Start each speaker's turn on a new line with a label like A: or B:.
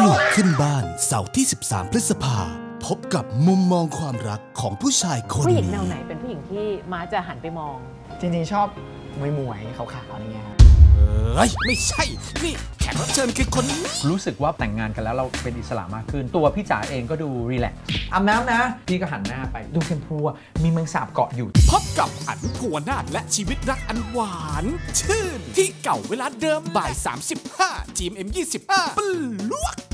A: ปลวกขึ้นบ้านเสาร์ที่ 13 พฤษภาพบกับมุมมองความรักของผู้ชายคนนี้
B: ผู้หญิงแนวไหนเป็นผู้หญิงที่ม้าจะหันไปมอง
C: จริงๆชอบมวยขาวๆอะไรเงี้ยครับ
A: ไม่ใช่นี่แขกรับเชิญคือคนนี้
D: รู้สึกว่าแต่งงานกันแล้วเราเป็นอิสระมากขึ้นตัวพี่จ๋าเองก็ดูรีแลกซ์อาบน้ำนะพี่ก็หันหน้าไปดูเข็มพูมีแมงสาบเกาะอยู่
A: พบกับอั๋นภูวนาถและชีวิตรักอันหวานชื่นที่เก่าเวลาเดิมบ่าย 35 GMM 25 ปลวก